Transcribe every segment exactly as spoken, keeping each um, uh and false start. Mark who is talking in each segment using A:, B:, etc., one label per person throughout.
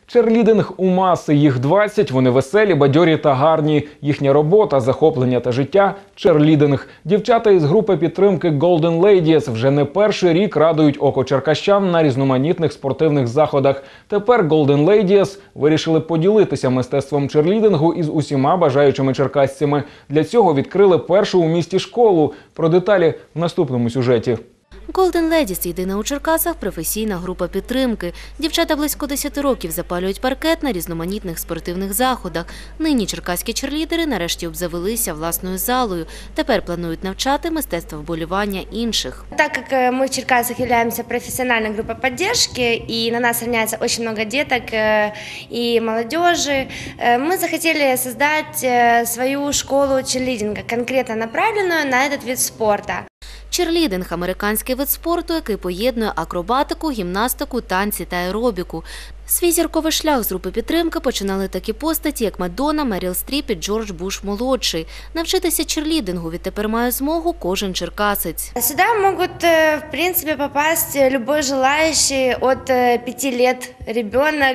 A: Черлідинг у маси, їх двадцять, вони веселі, бадьорі та гарні. Їхня робота, захоплення та життя – черлідинг. Дівчата із групи підтримки Golden Ladies вже не перший рік радують око черкащан на різноманітних спортивних заходах. Тепер Golden Ladies вирішили поділитися мистецтвом черлідингу із усіма бажаючими черкасцями. Для цього відкрили першу у місті школу. Про деталі в наступному сюжеті.
B: Golden Ladies – єдина у Черкасах професійна група підтримки. Дівчата близько десяти років запалюють паркет на різноманітних спортивних заходах. Нині черкаські черлідери нарешті обзавелися власною залою. Тепер планують навчати мистецтво вболівання інших.
C: Так как мы в Черкасах являемся профессиональной группой поддержки, и на нас равняется очень много деток и молодежи, мы захотели создать свою школу черлидинга, конкретно направленную на этот вид спорта.
B: Черлідинг – американський вид спорту, який поєднує акробатику, гімнастику, танці та аеробіку. Свій зірковий шлях з групи підтримки починали такі постаті, як Мадонна, Меріл Стріп і Джордж Буш-молодший. Навчитися черлідингу відтепер має змогу кожен черкасець.
C: Сюда могут, в принципе, попасть любой желающий от пяти лет ребенок,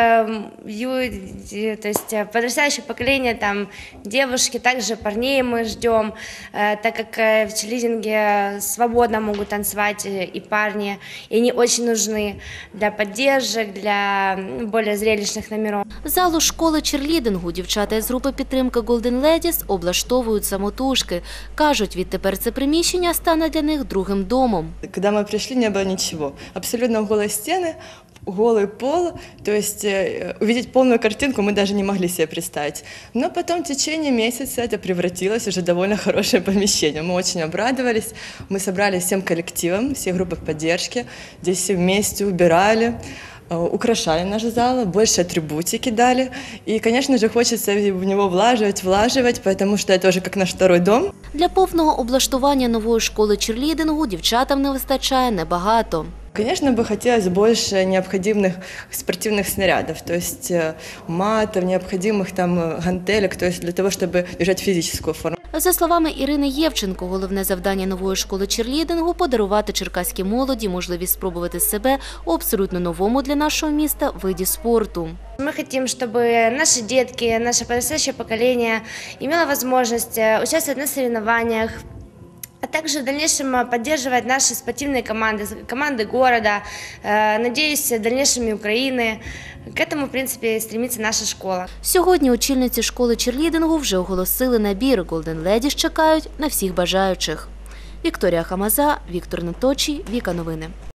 C: то есть подрастающее поколение, там, девушки, также парней мы ждем, так как в черлидинге свободно могут танцевать и парни, и они очень нужны для поддержек, для більш зрелищних номерів.
B: Залу школи черлідингу дівчата із групи підтримки Golden Ladies облаштовують самотужки. Кажуть, відтепер це приміщення стане для них другим домом.
D: Коли ми прийшли, не було нічого. Абсолютно голі стіни, голый пол, то есть э, увидеть полную картинку мы даже не могли себе представить. Но потом в течение месяца это превратилось уже в довольно хорошее помещение. Мы очень обрадовались, мы собрались всем коллективом, все группы поддержки, здесь все вместе убирали, украшали наш зал, больше атрибутики дали. И, конечно же, хочется в него влаживать, влаживать, потому что это уже как наш второй дом.
B: Для повного облаштування нової школи черлідингу дівчатам не вистачає небагато.
D: Конечно, бы хотелось больше необходимых спортивных снарядов, то есть матов, необходимых там гантелек, то есть для того, чтобы держать физическую форму.
B: За словами Ірини Євченко, головне завдання нової школи черлідингу – подарувати черкаській молоді можливість спробувати себе у абсолютно новому для нашого міста виді спорту.
C: Мы хотим, чтобы наши детки, наше подрастающее поколение имело возможность участвовать на соревнованиях, а также в дальнейшем поддерживать наши спортивные команды, команды города, надеюсь, в дальнейшем и Украины. К этому, в принципе, стремится наша школа.
B: Сьогодні очільниці школи черлідингу вже оголосили набір. Golden Ladies чекають на всіх бажаючих. Вікторія Хамаза, Віктор Наточій, Віка Новини.